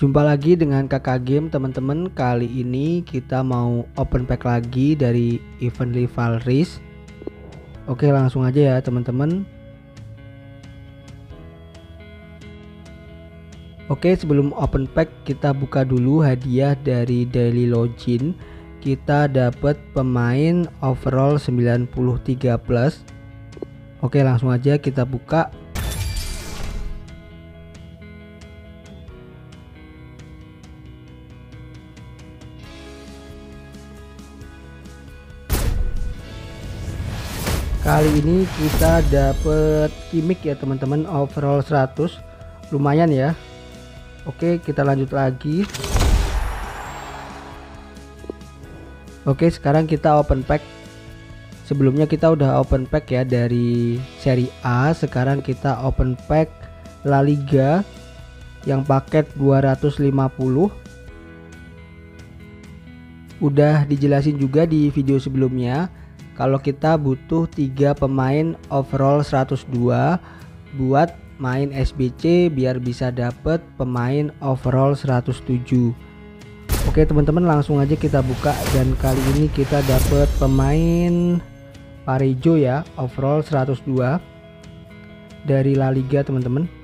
Jumpa lagi dengan Kakak Game teman-teman. Kali ini kita mau open pack lagi dari event Rivalries. Oke, langsung aja ya teman-teman. Oke, sebelum open pack kita buka dulu hadiah dari Daily Login. Kita dapat pemain overall 93 plus. Oke, langsung aja kita buka. Kali ini kita dapat Kimmich ya teman-teman, overall 100, lumayan ya. Oke, kita lanjut lagi. Oke, sekarang kita open pack. Sebelumnya kita udah open pack ya dari seri A. Sekarang kita open pack La Liga yang paket 250. Udah dijelasin juga di video sebelumnya kalau kita butuh 3 pemain overall 102 buat main SBC biar bisa dapet pemain overall 107. Oke teman-teman, langsung aja kita buka, dan kali ini kita dapet pemain Parejo ya, overall 102 dari La Liga teman-teman.